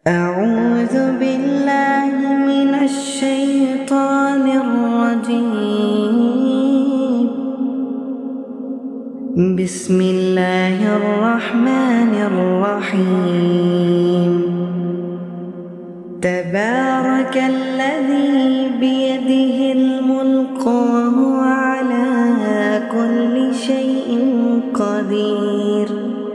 أعوذ بالله من الشيطان الرجيم. بسم الله الرحمن الرحيم. تبارك الذي بيده الملك وهو على كل شيء قدير.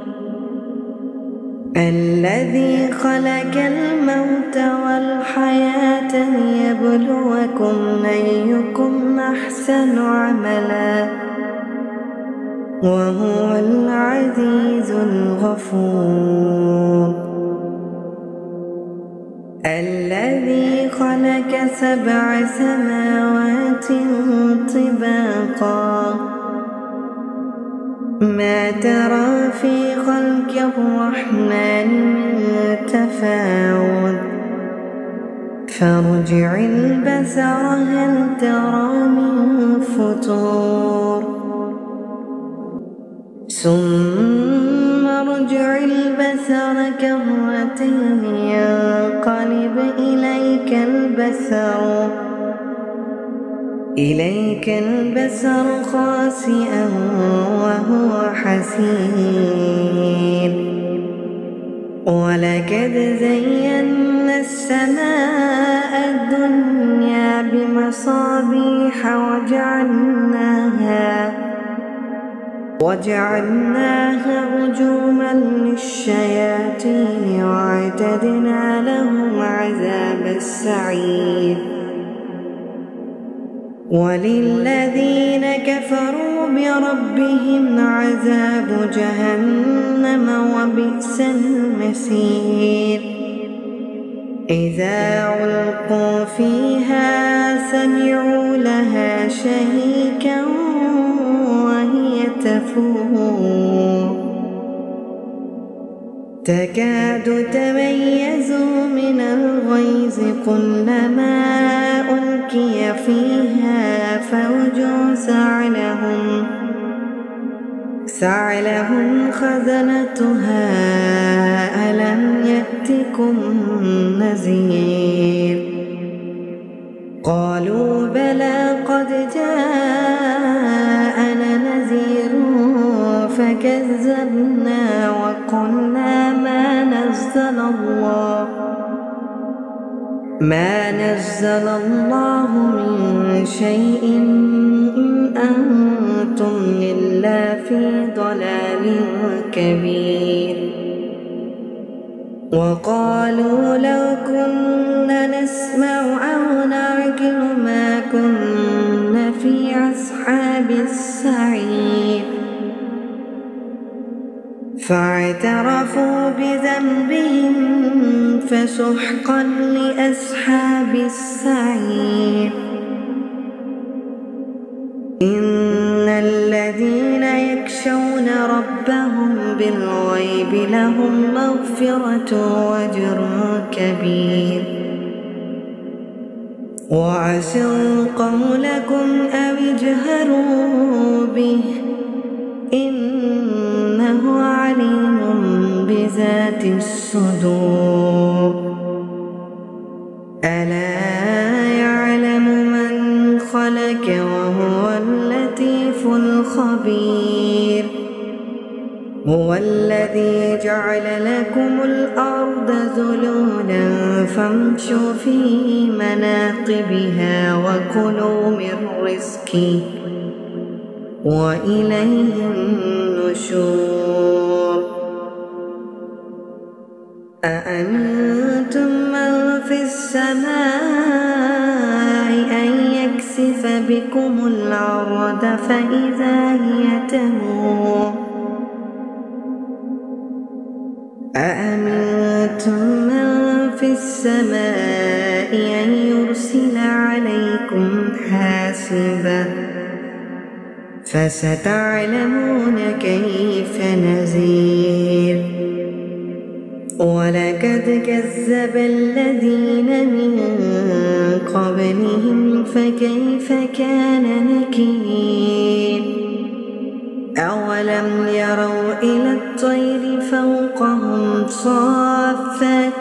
الذي خلق الموت والحياة ليبلوكم أيكم أحسن عملا وهو العزيز الغفور. الذي خلق 7 سماوات طباقا ما ترى في خلق الرحمن من تفاوت فارجع البصر هل ترى من فطور ثم ارجع البصر كرتين ينقلب إليك البصر خاسئا وهو حسير. ولقد زينا السماء الدنيا بمصابيح وجعلناها رجوما للشياطين وأعتدنا لهم عذاب السعير. وللذين كفروا بربهم عذاب جهنم وبئس المصير. إذا ألقوا فيها سمعوا لها شهيقا وهي تفور تكاد تميز من الغيظ كلما ألقي فيها فوج سعلهم خزنتها ألم يأتكم نذير. قالوا بلى قد جاءنا نذير فكذبنا وقلنا ما نزل الله من شيء إن أنتم إلا في ضلال كبير. وقالوا لو كنا نسمع أو نعقل ما كنا في أصحاب السعير. فاعترفوا بذنبهم فسحقا لأصحاب السعير. إن الذين يخشون ربهم بالغيب لهم مغفرة وأجر كبير. وعسوا قولكم أو اجهروا به إنه عليم بذات الصدور. ألا يعلم من خلق وهو اللطيف الخبير. هو الذي جعل لكم الأرض ذلولا فامشوا في مناقبها وكلوا من رزقه وإليه النشور. أأمنتم من في السماء أن يكسف بكم الأرض فإذا هي تمور. أأمنتم من في السماء أن يرسل عليكم حاسبا فستعلمون كيف نذير. ولقد كذب الذين من قبلهم فكيف كان نكير. أولم يروا إلى الطير فوقهم صافات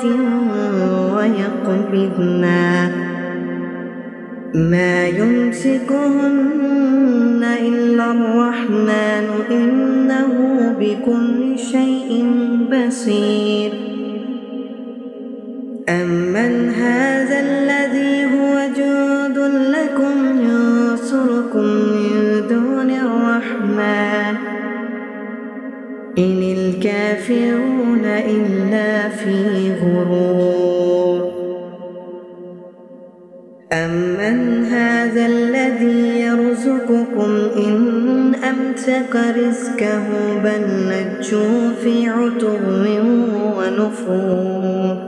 ويقبضن ما يمسكهن إلا الرحمن إنه بكل شيء بصير أمن هذا الذي هو جند لكم ينصركم من دون الرحمن إن الكافرون إلا في غرور أمن هذا الذي يرزقكم إن أمسك رزقه بل لجوا في عتو ونفور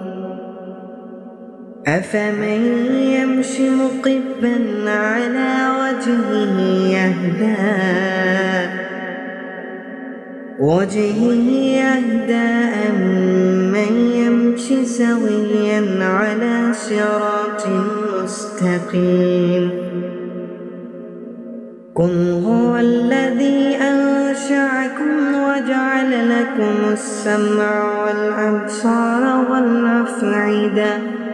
أفمن يمشي مكبا على وجهه يهدى أمن يمشي سويا على صراط مستقيم قل هو الذي أنشأكم وجعل لكم السمع والأبصار والأفئدة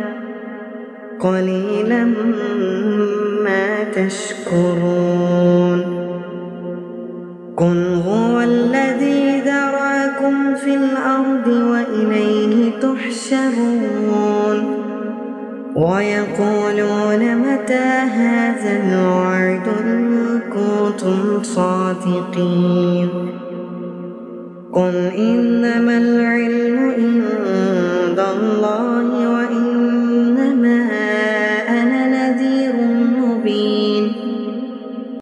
قليلا ما تشكرون قل هو الذي ذرأكم في الأرض وإليه تحشرون ويقولون متى هذا الوعد إن كنتم صادقين قل إنما العلم عند الله